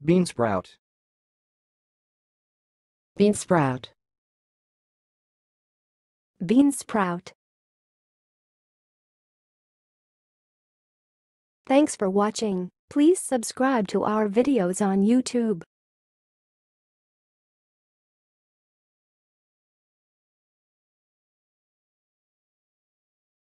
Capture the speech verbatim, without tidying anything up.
beansprout, beansprout, beansprout. Thanks for watching. Please subscribe to our videos on YouTube.